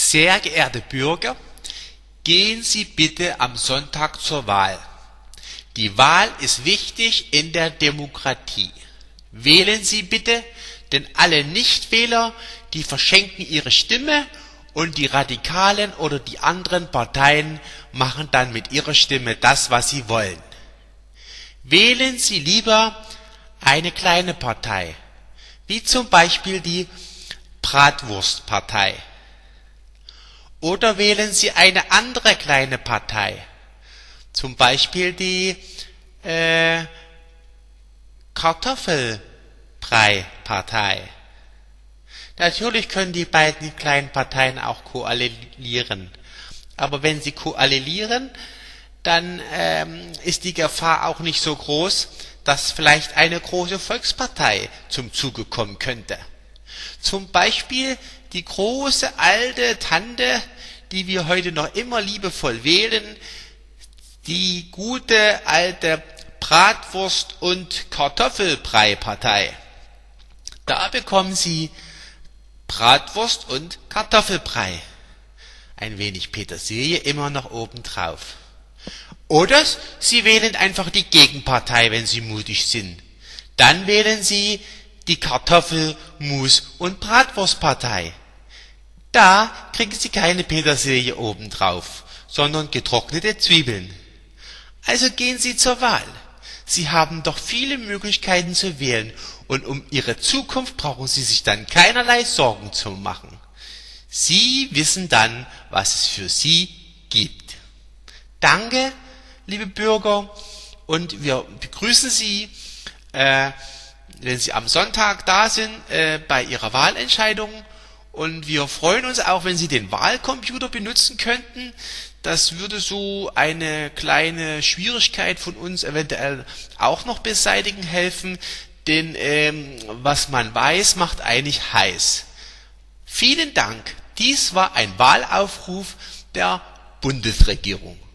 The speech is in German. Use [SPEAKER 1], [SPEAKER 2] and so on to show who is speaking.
[SPEAKER 1] Sehr geehrte Bürger, gehen Sie bitte am Sonntag zur Wahl. Die Wahl ist wichtig in der Demokratie. Wählen Sie bitte, denn alle Nichtwähler, die verschenken ihre Stimme und die Radikalen oder die anderen Parteien machen dann mit ihrer Stimme das, was sie wollen. Wählen Sie lieber eine kleine Partei, wie zum Beispiel die Bratwurstpartei. Oder wählen Sie eine andere kleine Partei, zum Beispiel die Kartoffelbrei-Partei. Natürlich können die beiden kleinen Parteien auch koalieren. Aber wenn sie koalieren, dann ist die Gefahr auch nicht so groß, dass vielleicht eine große Volkspartei zum Zuge kommen könnte. Zum Beispiel die große alte Tante, die wir heute noch immer liebevoll wählen, die gute alte Bratwurst- und Kartoffelbrei-Partei. Da bekommen Sie Bratwurst und Kartoffelbrei. Ein wenig Petersilie immer noch obendrauf. Oder Sie wählen einfach die Gegenpartei, wenn Sie mutig sind. Dann wählen Sie die Kartoffel-, Mus- und Bratwurstpartei. Da kriegen Sie keine Petersilie obendrauf, sondern getrocknete Zwiebeln. Also gehen Sie zur Wahl. Sie haben doch viele Möglichkeiten zu wählen und um Ihre Zukunft brauchen Sie sich dann keinerlei Sorgen zu machen. Sie wissen dann, was es für Sie gibt. Danke, liebe Bürger, und wir begrüßen Sie, wenn Sie am Sonntag da sind, bei Ihrer Wahlentscheidung. Und wir freuen uns auch, wenn Sie den Wahlcomputer benutzen könnten. Das würde so eine kleine Schwierigkeit von uns eventuell auch noch beseitigen helfen, denn was man weiß, macht eigentlich heiß. Vielen Dank. Dies war ein Wahlaufruf der Bundesregierung.